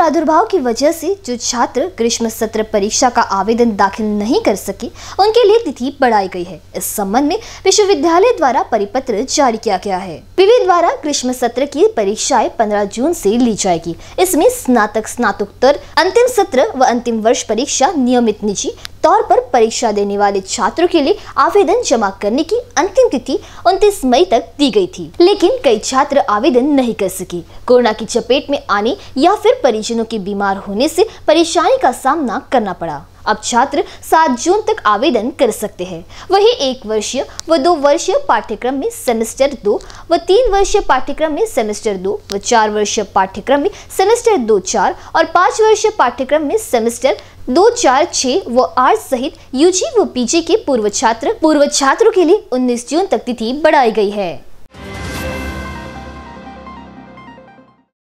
प्रादुर्भाव की वजह से जो छात्र ग्रीष्म सत्र परीक्षा का आवेदन दाखिल नहीं कर सके, उनके लिए तिथि बढ़ाई गई है। इस संबंध में विश्वविद्यालय द्वारा परिपत्र जारी किया गया है। विवि द्वारा ग्रीष्म सत्र की परीक्षाएं 15 जून से ली जाएगी। इसमें स्नातक, स्नातकोत्तर, अंतिम सत्र व अंतिम वर्ष परीक्षा नियमित निजी तौर पर परीक्षा देने वाले छात्रों के लिए आवेदन जमा करने की अंतिम तिथि 29 मई तक दी गई थी, लेकिन कई छात्र आवेदन नहीं कर सके। कोरोना की चपेट में आने या फिर परिजनों के बीमार होने से परेशानी का सामना करना पड़ा। अब छात्र 7 जून तक आवेदन कर सकते हैं। वहीं 1 वर्षीय व 2 वर्षीय पाठ्यक्रम में सेमेस्टर 2 व 3 वर्षीय पाठ्यक्रम में सेमेस्टर 2 व 4 वर्षीय पाठ्यक्रम में सेमेस्टर 2-4 और 5 वर्षीय पाठ्यक्रम में सेमेस्टर 2-4-6 व 8 सहित यूजी व पीजी के पूर्व छात्रों के लिए 19 जून तक तिथि बढ़ाई गई है।